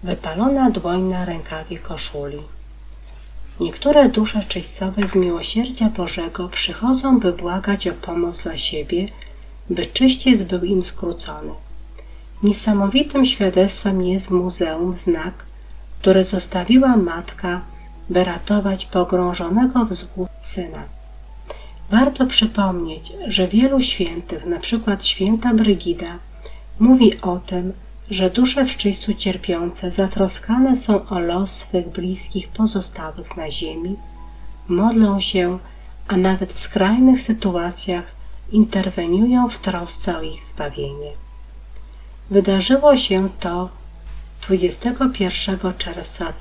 Wypalona dłoń na rękawie koszuli. Niektóre dusze czyścowe z miłosierdzia Bożego przychodzą, by błagać o pomoc dla siebie, by czyściec był im skrócony. Niesamowitym świadectwem jest w muzeum znak, który zostawiła matka, by ratować pogrążonego w złu syna. Warto przypomnieć, że wielu świętych, np. święta Brygida, mówi o tym, że dusze w czyśćcu cierpiące zatroskane są o los swych bliskich pozostałych na ziemi, modlą się, a nawet w skrajnych sytuacjach interweniują w trosce o ich zbawienie. Wydarzyło się to 21 czerwca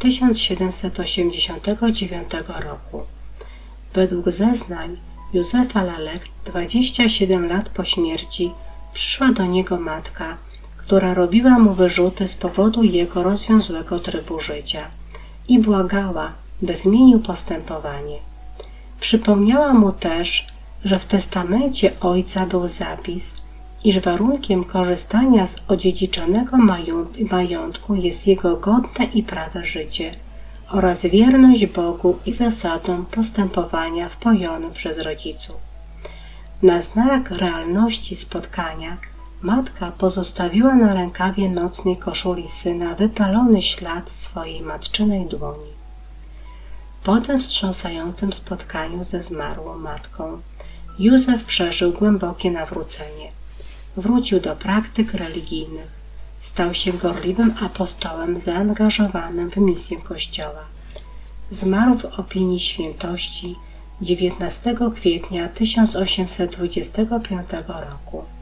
1789 roku. Według zeznań Józefa Lalek 27 lat po śmierci przyszła do niego matka, która robiła mu wyrzuty z powodu jego rozwiązłego trybu życia i błagała, by zmienił postępowanie. Przypomniała mu też, że w testamencie ojca był zapis, iż warunkiem korzystania z odziedziczonego majątku jest jego godne i prawe życie oraz wierność Bogu i zasadom postępowania wpojonym przez rodziców. Na znak realności spotkania matka pozostawiła na rękawie nocnej koszuli syna wypalony ślad swojej matczynej dłoni. Po tym wstrząsającym spotkaniu ze zmarłą matką Józef przeżył głębokie nawrócenie. Wrócił do praktyk religijnych. Stał się gorliwym apostołem zaangażowanym w misję Kościoła. Zmarł w opinii świętości 19 kwietnia 1825 roku.